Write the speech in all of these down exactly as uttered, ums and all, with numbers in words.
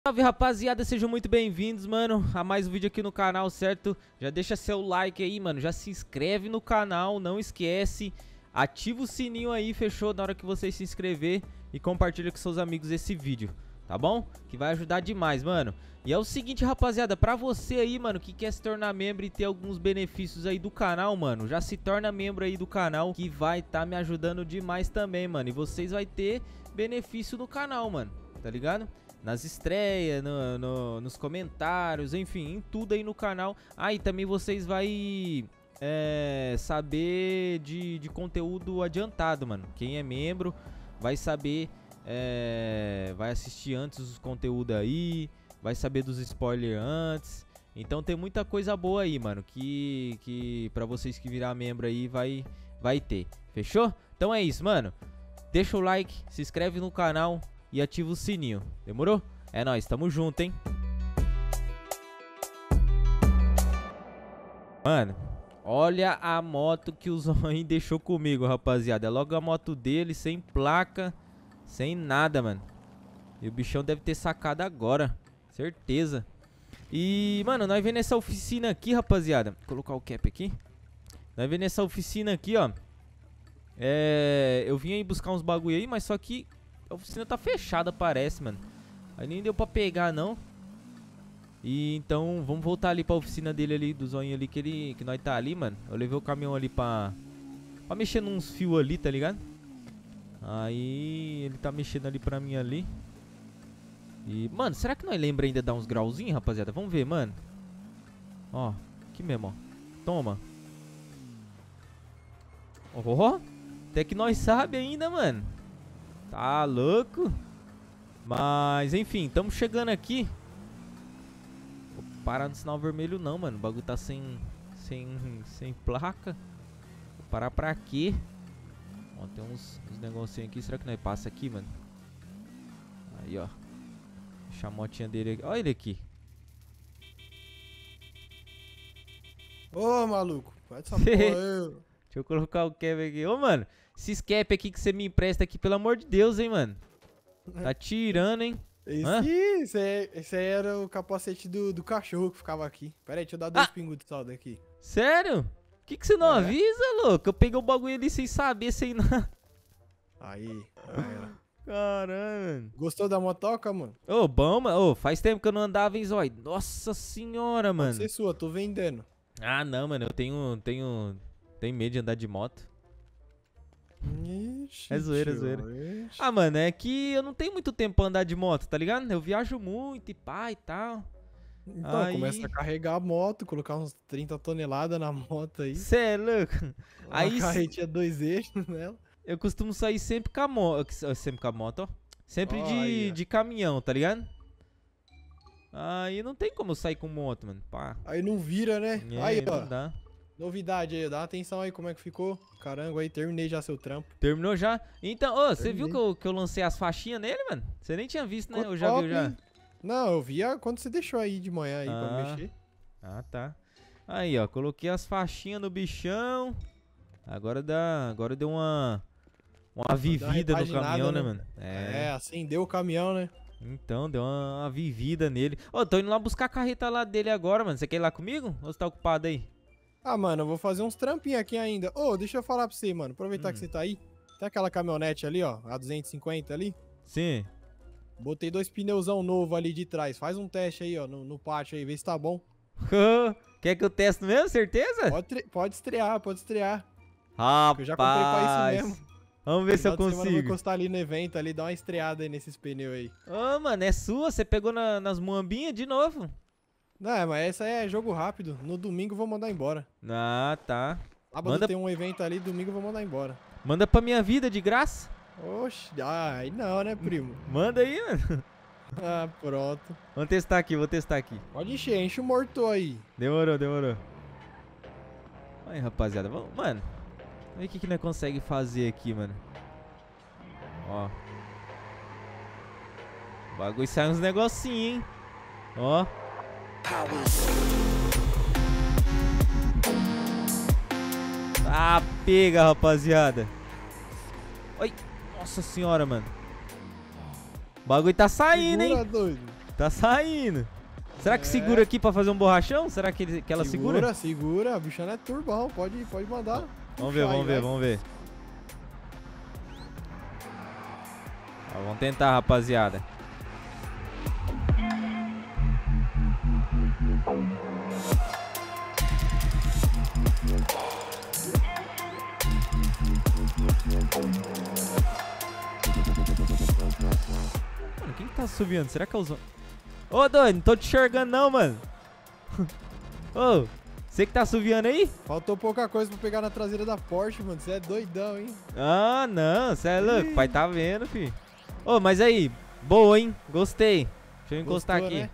Salve, rapaziada, sejam muito bem-vindos, mano, a mais um vídeo aqui no canal, certo? Já deixa seu like aí, mano, já se inscreve no canal, não esquece, ativa o sininho aí, fechou? Na hora que você se inscrever e compartilha com seus amigos esse vídeo, tá bom? Que vai ajudar demais, mano. E é o seguinte, rapaziada, pra você aí, mano, que quer se tornar membro e ter alguns benefícios aí do canal, mano, já se torna membro aí do canal, que vai tá me ajudando demais também, mano. E vocês vai ter benefício no canal, mano, tá ligado? Nas estreias, no, no, nos comentários, enfim, em tudo aí no canal. Ah, e também vocês vai é, saber de, de conteúdo adiantado, mano. Quem é membro vai saber, é, vai assistir antes os conteúdos aí, vai saber dos spoilers antes. Então tem muita coisa boa aí, mano, que, que pra vocês que virar membro aí vai, vai ter. Fechou? Então é isso, mano. Deixa o like, se inscreve no canal e ativa o sininho. Demorou? É nóis, tamo junto, hein? Mano, olha a moto que o Zoinho deixou comigo, rapaziada. É logo a moto dele, sem placa, sem nada, mano. E o bichão deve ter sacado agora, certeza. E, mano, nós vem nessa oficina aqui, rapaziada. Vou colocar o cap aqui. Nós vem nessa oficina aqui, ó. É... Eu vim aí buscar uns bagulho aí, mas só que a oficina tá fechada, parece, mano. Aí nem deu pra pegar, não. E então, vamos voltar ali pra oficina dele ali, do Zoinho ali, que ele, que nós tá ali, mano. Eu levei o caminhão ali pra... Pra mexer nos fios ali, tá ligado? Aí, ele tá mexendo ali pra mim ali. E, mano, será que nós lembra ainda de dar uns grauzinhos, rapaziada? Vamos ver, mano. Ó, aqui mesmo, ó. Toma. Ó, até que nós sabe ainda, mano. Tá louco? Mas, enfim, estamos chegando aqui. Vou parar no sinal vermelho não, mano. O bagulho tá sem, sem, sem placa. Vou parar pra quê? Ó, tem uns, uns negocinhos aqui. Será que nós passa aqui, mano? Aí, ó. Deixa a motinha dele aqui. Olha ele aqui. Ô, maluco. Vai essa porra aí. Deixa eu colocar o cap aqui. Ô, mano. Esse cap aqui que você me empresta aqui, pelo amor de Deus, hein, mano. Tá tirando, hein. Esse, esse, é, esse aí era o capacete do, do cachorro que ficava aqui. Pera aí, deixa eu dar dois ah. pingos de saldo aqui. Sério? Por que, que você não é. avisa, louco? Eu peguei o bagulho ali sem saber, sem nada. Aí, era. Caramba. Gostou da motoca, mano? Ô, oh, bom, mano. Oh, faz tempo que eu não andava em Zói. Nossa senhora, mano. Pode ser sua, tô vendendo. Ah, não, mano. Eu tenho, tenho, tenho medo de andar de moto. Ixi, é zoeira, é zoeira. Ixi. Ah, mano, é que eu não tenho muito tempo pra andar de moto, tá ligado? Eu viajo muito e pá e tal. Então, aí... começa a carregar a moto, colocar uns trinta toneladas na moto aí. Cê é louco. Uma aí carretinha dois eixos nela. Eu costumo sair sempre com a moto. Sempre com a moto, ó. Sempre oh, de, aí, de caminhão, tá ligado? Aí não tem como eu sair com moto, mano. Pá. Aí não vira, né? É, aí, ó. Não dá. Novidade aí, dá atenção aí como é que ficou. Caramba, aí terminei já seu trampo. Terminou já? Então, ô, você viu que eu, que eu lancei as faixinhas nele, mano? Você nem tinha visto, né? Ficou eu já top, vi já. Hein? Não, eu via quando você deixou aí de manhã aí ah. pra mexer. Ah, tá. Aí, ó, coloquei as faixinhas no bichão. Agora dá, agora deu uma uma vivida no caminhão, né, né, mano? É. é, acendeu o caminhão, né? Então, deu uma, uma vivida nele. Ô, tô indo lá buscar a carreta lá dele agora, mano. Você quer ir lá comigo? Ou você tá ocupado aí? Ah, mano, eu vou fazer uns trampinhos aqui ainda. Ô, oh, deixa eu falar pra você, mano. Aproveitar hum. que você tá aí. Tem aquela caminhonete ali, ó. A duzentos e cinquenta ali. Sim. Botei dois pneuzão novo ali de trás. Faz um teste aí, ó, no, no pátio aí. Vê se tá bom. Quer que eu teste mesmo? Certeza? Pode, pode estrear, pode estrear. Rapaz. Eu já comprei pra isso mesmo. Vamos ver se eu consigo. Eu vou encostar ali no evento ali, dar uma estreada aí nesses pneus aí. Ô, mano, é sua? Você pegou na, nas muambinhas de novo? Não, mas essa é jogo rápido. No domingo eu vou mandar embora. Ah, tá. Sábado Manda... tem um evento ali, domingo eu vou mandar embora. Manda pra minha vida de graça. Oxe, ah, aí não, né, primo? Manda aí, mano. Ah, pronto. Vamos testar aqui, vou testar aqui. Pode encher, enche o morto aí. Demorou, demorou. Aí, rapaziada, vamos, mano. Vamos ver o que, que nós conseguimos fazer aqui, mano. Ó. O bagulho sai uns negocinhos, hein. Ó. Ah, pega, rapaziada. Oi. Nossa senhora, mano. O bagulho tá saindo, Segura, hein? doido. Tá saindo. Será que É. segura aqui pra fazer um borrachão? Será que, ele, que ela segura? Segura, segura. A bichona é turbão. Pode, pode mandar. Vamos ver, Puxa vamos aí, ver, vai. vamos ver. Ó, vamos tentar, rapaziada. Mano, quem que tá subindo? Será que é os... Ô, doido, não tô te enxergando não, mano. Ô, você que tá subindo aí? Faltou pouca coisa pra pegar na traseira da Porsche, mano. Você é doidão, hein? Ah, não, você é louco. Pai tá vendo, fi. Ô, mas aí, boa, hein? Gostei. Deixa eu encostar Gostou, aqui. né?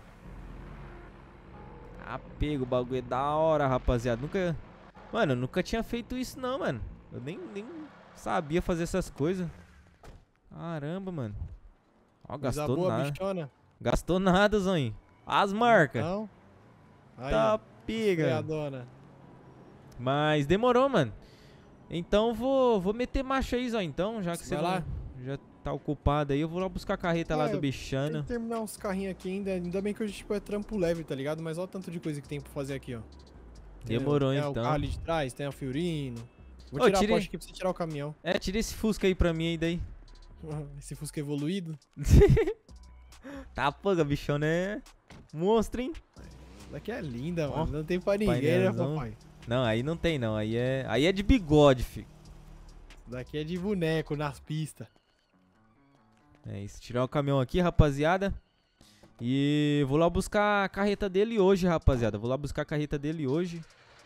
Ah, pega, o bagulho é da hora, rapaziada. Nunca... Mano, eu nunca tinha feito isso não, mano. Eu nem, nem sabia fazer essas coisas. Caramba, mano. Ó, Coisa gastou boa, nada. bichona. Gastou nada, Zonho. As marcas. Não. Aí, Tá ó. pega. Freadona. Mas demorou, mano. Então vou, vou meter marcha aí, Zó. Então, já que você Vai não- lá. já tá ocupado aí, eu vou lá buscar a carreta lá Ah, do eu- Tem bichano. que terminar uns carrinhos aqui ainda. Ainda bem que hoje tipo, é trampo leve, tá ligado? Mas olha o tanto de coisa que tem pra fazer aqui, ó. Entendeu? Demorou, tem então. o carro ali de trás, tem a Fiorino. Vou Ô, tirar tirei- a Porsche aqui pra você tirar o caminhão. É, tira esse Fusca aí pra mim aí daí. Esse Fusca evoluído. Tá, pô, a bichona é monstro, hein? Essa daqui é linda, Ó, mano. Não tem pra ninguém, né, painelzão. papai? Não, aí não tem não. Aí é, aí é de bigode, filho. Essa daqui é de boneco nas pistas. É isso. Tirar o caminhão aqui, rapaziada. E vou lá buscar a carreta dele hoje, rapaziada. Vou lá buscar a carreta dele hoje.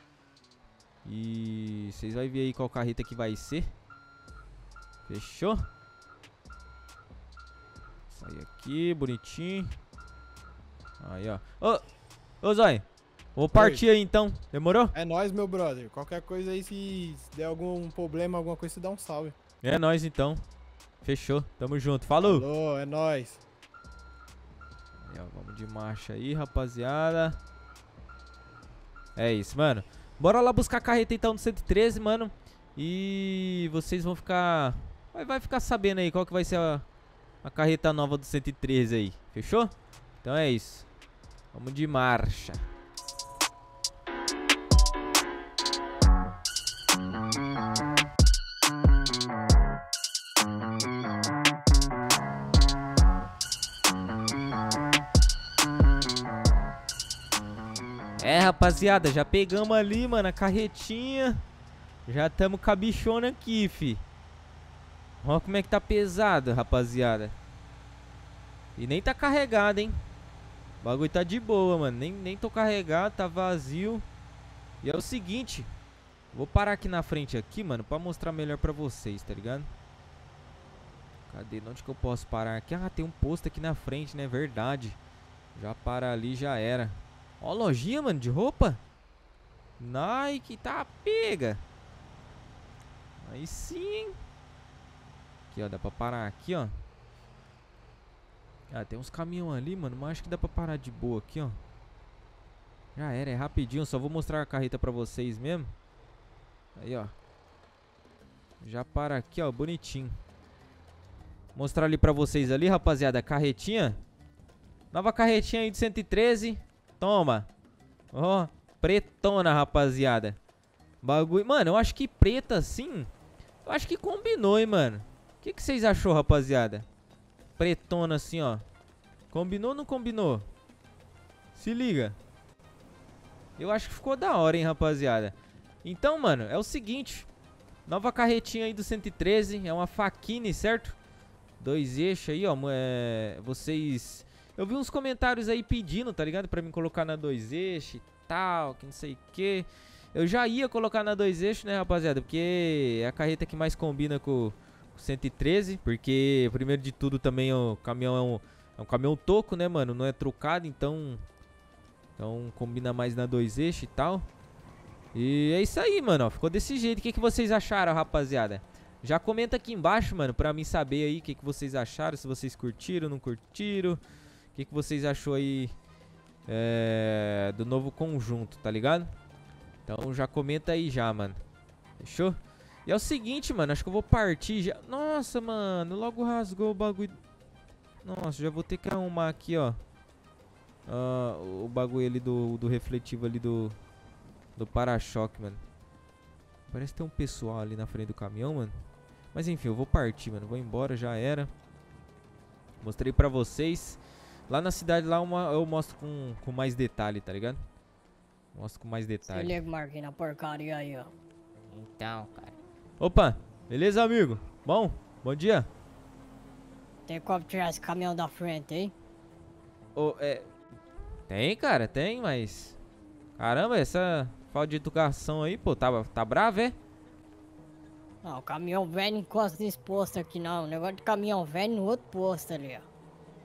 E vocês vão ver aí qual carreta que vai ser. Fechou? Sai aqui, bonitinho. Aí, ó. Ô, ô Zói. Vou partir aí então. Demorou? É nóis, meu brother. Qualquer coisa aí, se se der algum problema, alguma coisa, você dá um salve. É nóis então. Fechou. Tamo junto. Falou. Alô, é nóis. Aí, ó, vamos de marcha aí, rapaziada. É isso, mano. Bora lá buscar a carreta então do cento e treze, mano. E vocês vão ficar... Vai, vai ficar sabendo aí qual que vai ser a, a carreta nova do cento e treze aí. Fechou? Então é isso. Vamos de marcha. É, rapaziada, já pegamos ali, mano, a carretinha. Já tamo com a bichona aqui, fi. Olha como é que tá pesado, rapaziada. E nem tá carregado, hein. O bagulho tá de boa, mano. Nem, nem tô carregado, tá vazio. E é o seguinte. Vou parar aqui na frente aqui, mano, pra mostrar melhor pra vocês, tá ligado? Cadê? Onde que eu posso parar aqui? Ah, tem um posto aqui na frente, né? Verdade. Já para ali, já era. Ó a lojinha, mano, de roupa. Nike, tá pega. Aí sim, hein? Aqui, ó, dá pra parar aqui, ó. Ah, tem uns caminhão ali, mano, mas acho que dá pra parar de boa aqui, ó. Já era, é rapidinho, só vou mostrar a carreta pra vocês mesmo. Aí, ó. Já para aqui, ó, bonitinho. Mostrar ali pra vocês ali, rapaziada, a carretinha. Nova carretinha aí de cento e treze. Toma. Ó, pretona, rapaziada. Bagulho, mano, eu acho que preta assim, eu acho que combinou, hein, mano. O que que vocês achou, rapaziada? Pretona assim, ó. Combinou ou não combinou? Se liga. Eu acho que ficou da hora, hein, rapaziada. Então, mano, é o seguinte. Nova carretinha aí do cento e treze. É uma Faquini, certo? Dois eixos aí, ó. É, vocês... Eu vi uns comentários aí pedindo, tá ligado? Pra mim colocar na dois eixos e tal, que não sei o que. Eu já ia colocar na dois eixos, né, rapaziada? Porque é a carreta que mais combina com o cento e treze. Porque, primeiro de tudo, também o caminhão é um, é um caminhão toco, né, mano? Não é trocado, então... Então combina mais na dois eixos e tal. E é isso aí, mano, ó. Ficou desse jeito. O que, que vocês acharam, rapaziada? Já comenta aqui embaixo, mano, pra mim saber aí o que, que vocês acharam. Se vocês curtiram, não curtiram. O que, que vocês achou aí é, do novo conjunto, tá ligado? Então já comenta aí já, mano. Fechou? E é o seguinte, mano, acho que eu vou partir já. Nossa, mano, logo rasgou o bagulho. Nossa, já vou ter que arrumar aqui, ó. uh, o bagulho ali do, do refletivo ali do, do para-choque, mano. Parece que tem um pessoal ali na frente do caminhão, mano. Mas enfim, eu vou partir, mano. Vou embora, já era. Mostrei pra vocês. Lá na cidade, lá uma, eu mostro com, com mais detalhe, tá ligado? Mostro com mais detalhe. Se liga, Marquinhos, na porcaria aí, ó. Então, cara. Opa, beleza, amigo? Bom, bom dia. Tem como tirar esse caminhão da frente, hein? Ô, é... Tem, cara, tem, mas... Caramba, essa falta de educação aí, pô, tá, tá bravo, é? Não, o caminhão velho não encosta nesse posto aqui, não. O negócio de caminhão velho no outro posto ali, ó.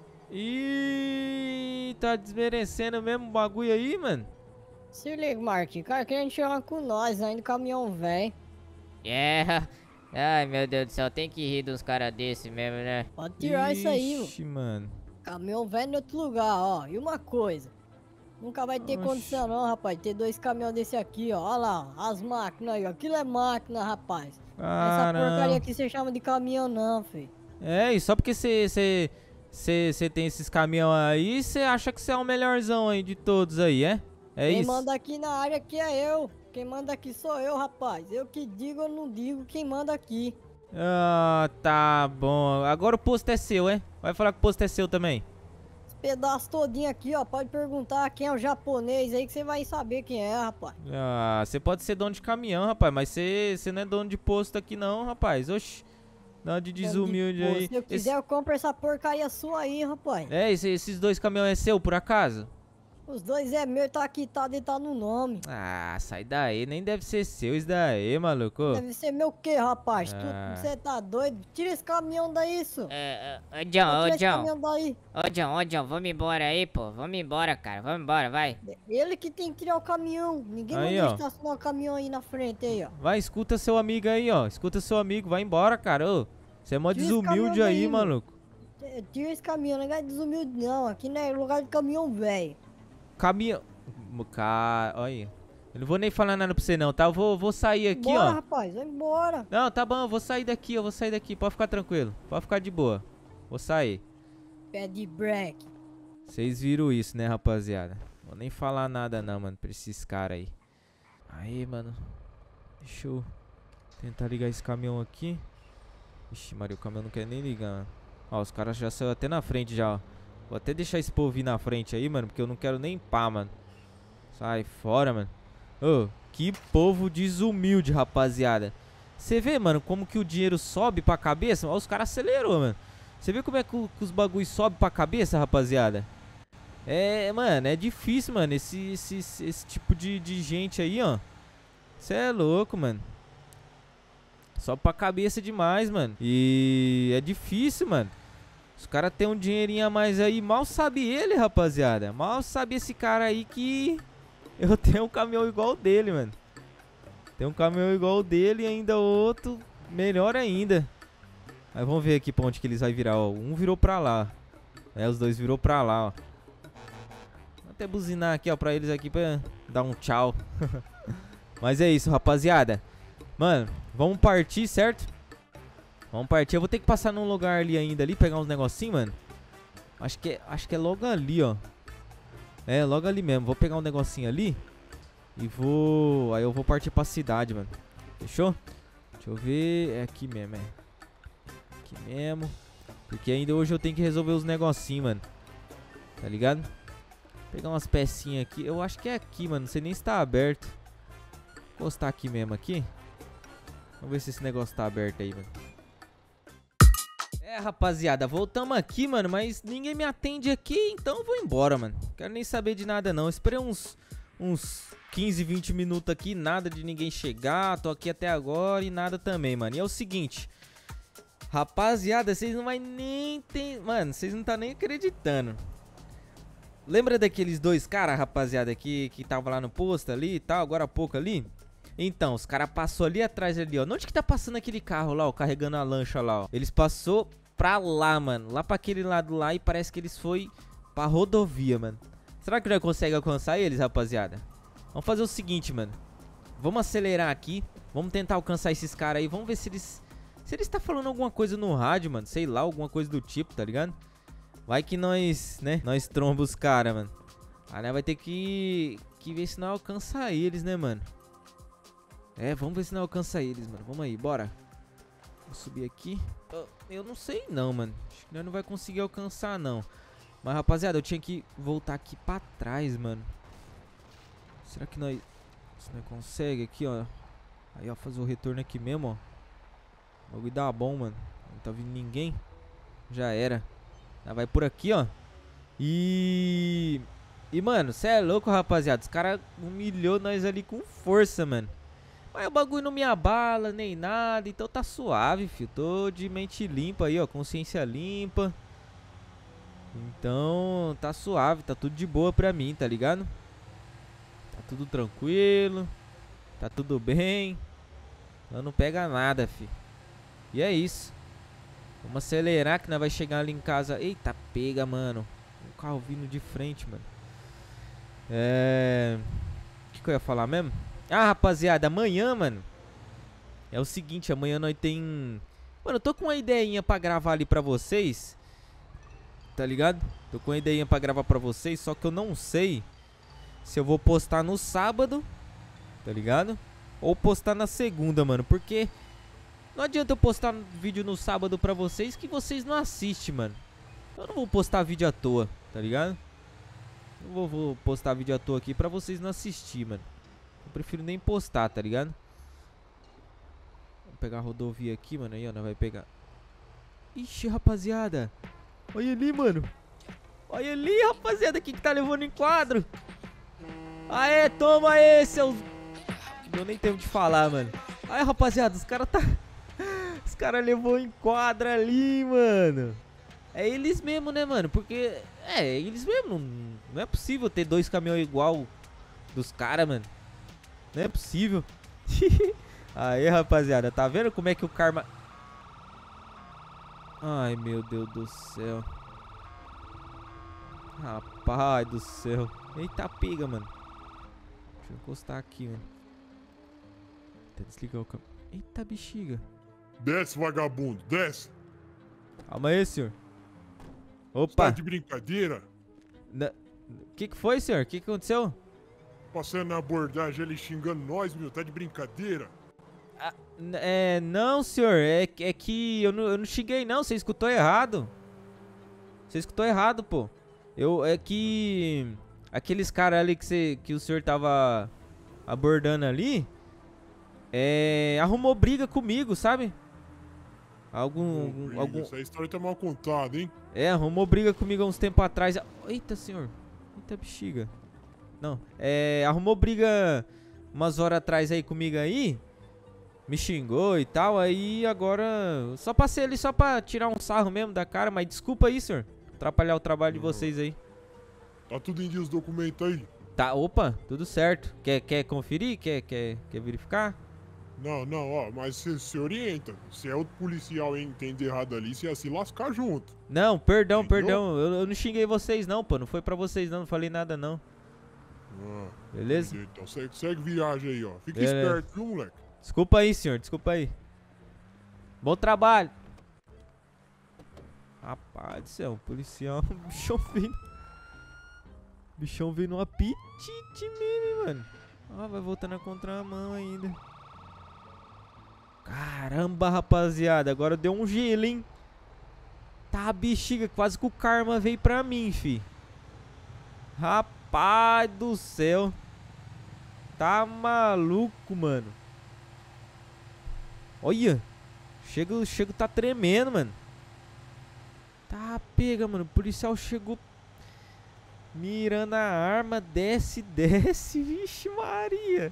Ih, tá desmerecendo mesmo o bagulho aí, mano? Se liga, Marquinhos, cara querendo tirar com nós ainda, caminhão velho. É. Ai, meu Deus do céu, tem que rir dos caras desse mesmo, né? Pode tirar isso aí, mano. Ixi, mano. Caminhão velho em outro lugar, ó. E uma coisa. Nunca vai ter Oxi. condição não, rapaz. Ter dois caminhões desse aqui, ó. Olha lá, ó, as máquinas aí, ó. Aquilo é máquina, rapaz. Essa Caramba. porcaria aqui você chama de caminhão não, filho. É, e só porque você tem esses caminhão aí, você acha que você é o melhorzão aí de todos aí, é? É Quem isso? manda aqui na área aqui é eu. Quem manda aqui sou eu, rapaz. Eu que digo, eu não digo quem manda aqui. Ah, tá bom. Agora o posto é seu, é? Vai falar que o posto é seu também. Esse pedaço todinho aqui, ó. Pode perguntar quem é o japonês aí que você vai saber quem é, rapaz. Ah, você pode ser dono de caminhão, rapaz, mas você não é dono de posto aqui não, rapaz. Oxi, dá uma de desumilde Pô, aí. se eu quiser, Esse- eu compro essa porcaria sua aí, rapaz. É, esse- esses dois caminhões é seu, por acaso? Os dois é meu, tá quitado e tá no nome. Ah, sai daí, nem deve ser seu isso daí, maluco. Deve ser meu o quê, rapaz? Ah. Você tá doido? Tira esse caminhão daí, isso. É, é, ô, John, Tira ô, esse John. caminhão daí. Ô, John, ô, John, vamos embora aí, pô. Vamos embora, cara. Vamos embora, vai. Ele que tem que tirar o caminhão. Ninguém Aí, mandou ó. estacionar o caminhão aí na frente, aí, ó. Vai, escuta seu amigo aí, ó. Escuta seu amigo, vai embora, cara. Ô, você é mó Tira esse desumilde caminhão aí, daí, mano. maluco. É, tira esse caminhão, não é desumilde não. Aqui não é lugar de caminhão velho. Caminhão... Cara, olha. Eu não vou nem falar nada pra você não, tá? Eu vou, vou sair aqui, Bora, ó. rapaz, vai embora. Não, tá bom, eu vou sair daqui, eu vou sair daqui. Pode ficar tranquilo, pode ficar de boa. Vou sair. Pé de break. Vocês viram isso, né, rapaziada? Vou nem falar nada não, mano, pra esses caras aí. Aí, mano. Deixa eu tentar ligar esse caminhão aqui. Ixi, Maria, o caminhão não quer nem ligar, mano. Ó, os caras já saíram até na frente já, ó. Vou até deixar esse povo vir na frente aí, mano, porque eu não quero nem pá, mano. Sai fora, mano. Ô, que povo desumilde, rapaziada. Você vê, mano, como que o dinheiro sobe pra cabeça? Ó, os caras acelerou, mano. Você vê como é que, o- que os bagulhos sobem pra cabeça, rapaziada? É, mano, é difícil, mano, esse, esse, esse, esse tipo de, de gente aí, ó. Você é louco, mano. Sobe pra cabeça demais, mano. E é difícil, mano. Os caras têm um dinheirinho a mais aí. Mal sabe ele, rapaziada. Mal sabe esse cara aí que eu tenho um caminhão igual o dele, mano. Tem um caminhão igual o dele e ainda outro melhor ainda. Aí vamos ver aqui pra onde que eles vão virar, ó. Um virou pra lá. É, os dois virou pra lá, ó. Vou até buzinar aqui, ó, pra eles aqui pra dar um tchau. Mas é isso, rapaziada. Mano, vamos partir, certo? Vamos partir. Eu vou ter que passar num lugar ali ainda, ali, pegar uns negocinhos, mano. Acho que é, acho que é logo ali, ó. É, logo ali mesmo. Vou pegar um negocinho ali. E vou... Aí eu vou partir pra cidade, mano. Fechou? Deixa eu ver... É aqui mesmo, é. Aqui mesmo. Porque ainda hoje eu tenho que resolver os negocinhos, mano. Tá ligado? Pegar umas pecinhas aqui. Eu acho que é aqui, mano. Não sei nem se tá aberto. Vou encostar aqui mesmo, aqui. Vamos ver se esse negócio tá aberto aí, mano. É, rapaziada, voltamos aqui, mano, mas ninguém me atende aqui, então eu vou embora, mano. Quero nem saber de nada, não. Esperei uns, uns quinze, vinte minutos aqui, nada de ninguém chegar. Tô aqui até agora e nada também, mano. E é o seguinte, rapaziada, vocês não vai nem ter... Mano, vocês não tá nem acreditando. Lembra daqueles dois caras, rapaziada, que, que tava lá no posto ali e tal, agora há pouco ali? Então, os caras passou ali atrás ali, ó. Onde que tá passando aquele carro lá, ó, carregando a lancha lá, ó? Eles passou pra lá, mano. Lá pra aquele lado lá e parece que eles foi pra rodovia, mano. Será que nós consegue alcançar eles, rapaziada? Vamos fazer o seguinte, mano. Vamos acelerar aqui. Vamos tentar alcançar esses caras aí. Vamos ver se eles... Se eles tá falando alguma coisa no rádio, mano. Sei lá, alguma coisa do tipo, tá ligado? Vai que nós, né? Nós tromba os caras, mano. Aí nós vai ter que, que ver se não alcança eles, né, mano? É, vamos ver se não alcança eles, mano. Vamos aí, bora. Vou subir aqui. Eu, eu não sei não, mano. Acho que nós não vai conseguir alcançar, não. Mas, rapaziada, eu tinha que voltar aqui pra trás, mano. Será que nós... Se nós consegue aqui, ó. Aí, ó, fazer o retorno aqui mesmo, ó. O bagulho dá bom, mano. Não tá vindo ninguém. Já era. Já vai por aqui, ó. E... E, mano, cê é louco, rapaziada. Os caras humilhou nós ali com força, mano. Mas o bagulho não me abala, nem nada. Então tá suave, filho. Tô de mente limpa aí, ó. Consciência limpa. Então tá suave. Tá tudo de boa pra mim, tá ligado? Tá tudo tranquilo. Tá tudo bem. Então não pega nada, filho. E é isso. Vamos acelerar que nós vai chegar ali em casa. Eita, pega, mano. Um carro vindo de frente, mano. É... O que, que eu ia falar mesmo? Ah, rapaziada, amanhã, mano, é o seguinte, amanhã nós tem... Mano, eu tô com uma ideinha pra gravar ali pra vocês. Tá ligado? Tô com uma ideinha pra gravar pra vocês, só que eu não sei se eu vou postar no sábado, tá ligado? Ou postar na segunda, mano, porque não adianta eu postar vídeo no sábado pra vocês que vocês não assistem, mano. Eu não vou postar vídeo à toa, tá ligado? Não vou, vou postar vídeo à toa aqui pra vocês não assistir, mano. Eu prefiro nem postar, tá ligado? Vou pegar a rodovia aqui, mano. Aí, ó, nós vai pegar. Ixi, rapaziada. Olha ali, mano. Olha ali, rapaziada. Quem que tá levando em quadro? Aê, toma aí, seus... Não nem tempo de falar, mano. Aí, rapaziada, os caras tá... Os caras levou em quadro ali, mano. É eles mesmo, né, mano? Porque... É, eles mesmo. Não, não é possível ter dois caminhões igual dos caras, mano. Não é possível. Aí, rapaziada, tá vendo como é que o karma... Ai, meu Deus do céu. Rapaz do céu. Eita, pega, mano. Deixa eu encostar aqui, mano. Até desligar o câmera. Eita, bexiga. Desce, vagabundo, desce. Calma aí, senhor. Você Opa. tá de brincadeira? O que que foi, senhor? O que que aconteceu? Passando na abordagem ele xingando nós, meu. Tá de brincadeira? Ah, é, não, senhor. É, é que eu não, eu não xinguei, não. Você escutou errado. Você escutou errado, pô. Eu, é que... Aqueles caras ali que, você, que o senhor tava abordando ali... É... Arrumou briga comigo, sabe? Algum... Briga, algum... Essa história tá mal contada, hein? É, arrumou briga comigo há uns tempos atrás. Eita, senhor. Eita, bexiga. Não, é... Arrumou briga umas horas atrás aí comigo aí. Me xingou e tal. Aí agora... Só passei ali só pra tirar um sarro mesmo da cara. Mas desculpa aí, senhor. Atrapalhar o trabalho de vocês aí. Tá tudo em dia os documentos aí? Tá, opa, tudo certo. Quer, quer conferir? Quer, quer, quer verificar? Não, não, ó, mas você se orienta. Se é outro policial e entender errado ali, você ia se lascar junto. Não, perdão, Entendeu? perdão. Eu, eu não xinguei vocês não, pô. Não foi pra vocês não, não falei nada não. Ah, Beleza? entendi. Então segue, segue viagem aí, ó. Fica Beleza. esperto, viu, moleque? Desculpa aí, senhor, desculpa aí. Bom trabalho. Rapaz do céu, policial, bichão veio. Bichão veio no apetite mesmo, mano. Ó, vai voltar na contramão ainda. Caramba, rapaziada, agora deu um gelo, hein? Tá, bexiga, quase que o karma veio pra mim, fi. Rapaz do céu. Tá maluco, mano. Olha. Chega, chega, tá tremendo, mano. Tá, pega, mano. O policial chegou mirando a arma. Desce, desce. Vixe Maria.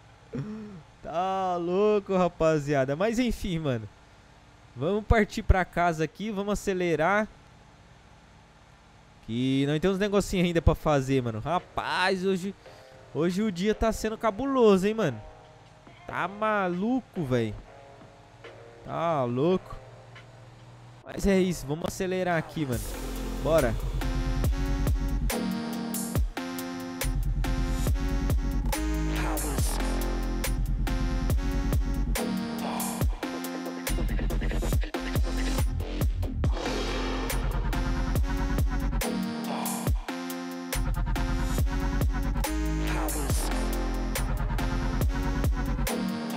Tá louco, rapaziada. Mas enfim, mano. Vamos partir pra casa aqui. Vamos acelerar. Que nós temos uns negocinhos ainda pra fazer, mano. Rapaz, hoje... Hoje o dia tá sendo cabuloso, hein, mano. Tá maluco, velho. Tá louco. Mas é isso, vamos acelerar aqui, mano. Bora. Brothers.